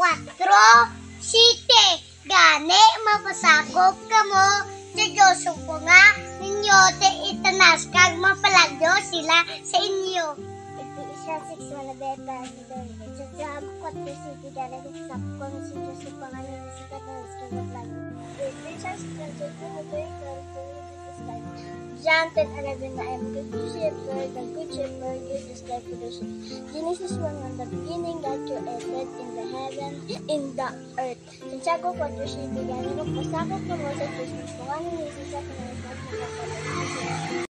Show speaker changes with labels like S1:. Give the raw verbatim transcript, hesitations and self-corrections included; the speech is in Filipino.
S1: four, City. Gani, mapasakop ka mo. Sa Diyos ko nga, ninyo te itanas kag mapalagyo sila sa inyo. Ito isa six one na beta. Sa job four, City. Gani, sakop si Diyos ko nga ninyo sa katanas kag mapalagyo. Ito isa six one na beta. John ten eleven na I am the good shepherd, the good shepherd gives his life for the sheep. Genesis one, in the beginning God created in the heaven, in the earth. Santiago four, sheep, gani mo pasakop ka mo sa Diyos, mas pangalan ni Jesus sa kanalas